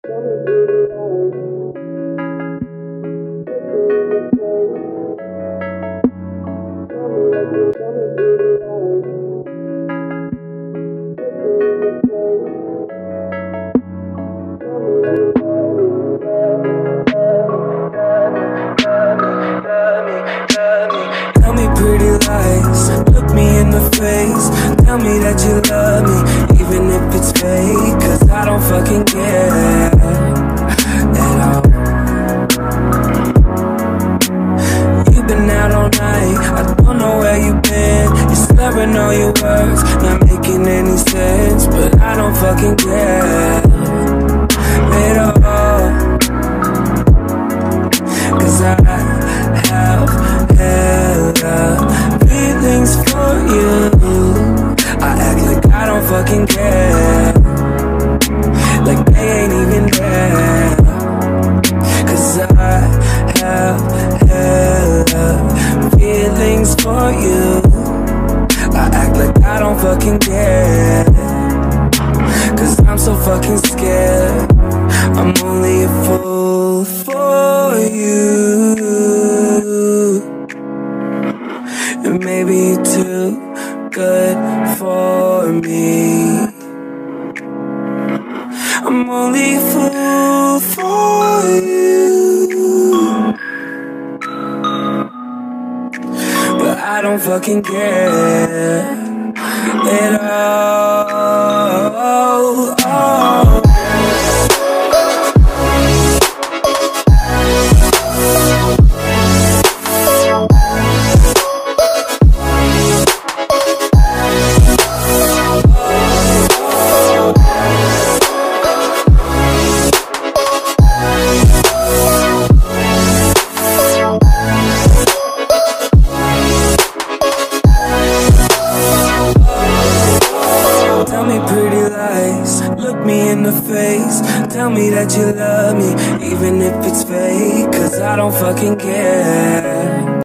Tell me pretty lies, look me in the face. Tell me that you love me, even if it's fake. Cause I don't fucking care at all. You've been out all night, I don't know where you've been. You're slurring all your words, not making any sense. But I don't fucking care at all. Cause I have hella feelings for you. I act like I don't fucking care, like they ain't even there. Cause I have hella feelings for you. I act like I don't fucking care, cause I'm so fucking scared. I'm only a fool for you, and maybe you're too good for me. I'm only a fool for you, but I don't fucking care at all. Tell me pretty lies, look me in the face. Tell me that you love me, even if it's fake. Cause I don't fucking care.